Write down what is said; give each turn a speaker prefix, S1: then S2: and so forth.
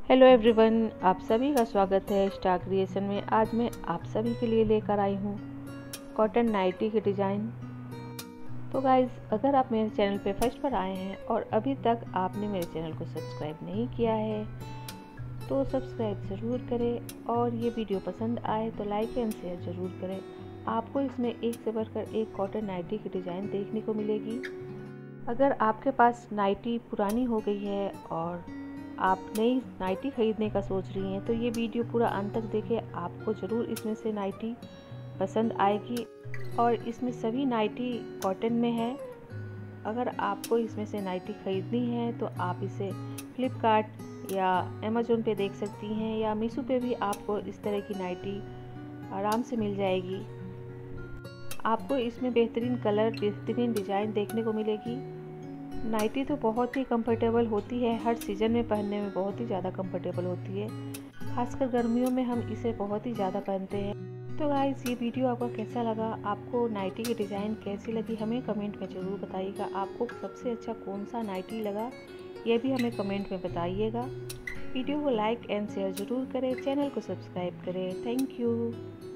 S1: Hello everyone, आप सभी का स्वागत है स्टार क्रिएशन में। आज मैं आप सभी के लिए लेकर आई हूँ कॉटन नाइटी के डिज़ाइन। तो गाइज़, अगर आप मेरे चैनल पे फर्स्ट पर आए हैं और अभी तक आपने मेरे चैनल को सब्सक्राइब नहीं किया है तो सब्सक्राइब ज़रूर करें, और ये वीडियो पसंद आए तो लाइक एंड शेयर ज़रूर करें। आपको इसमें एक से बढ़कर एक कॉटन नाइटी की डिज़ाइन देखने को मिलेगी। अगर आपके पास नाइटी पुरानी हो गई है और आप नई नाइटी ख़रीदने का सोच रही हैं तो ये वीडियो पूरा अंत तक देखें, आपको ज़रूर इसमें से नाइटी पसंद आएगी। और इसमें सभी नाइटी कॉटन में है। अगर आपको इसमें से नाइटी ख़रीदनी है तो आप इसे फ्लिपकार्ट या अमेज़न पे देख सकती हैं, या मीशो पे भी आपको इस तरह की नाइटी आराम से मिल जाएगी। आपको इसमें बेहतरीन कलर, बेहतरीन डिज़ाइन देखने को मिलेगी। नाइटी तो बहुत ही कंफर्टेबल होती है, हर सीज़न में पहनने में बहुत ही ज़्यादा कंफर्टेबल होती है। खासकर गर्मियों में हम इसे बहुत ही ज़्यादा पहनते हैं। तो गाइस, ये वीडियो आपको कैसा लगा, आपको नाइटी की डिज़ाइन कैसी लगी, हमें कमेंट में ज़रूर बताइएगा। आपको सबसे अच्छा कौन सा नाइटी लगा, ये भी हमें कमेंट में बताइएगा। वीडियो को लाइक एंड शेयर ज़रूर करें, चैनल को सब्सक्राइब करें। Thank you.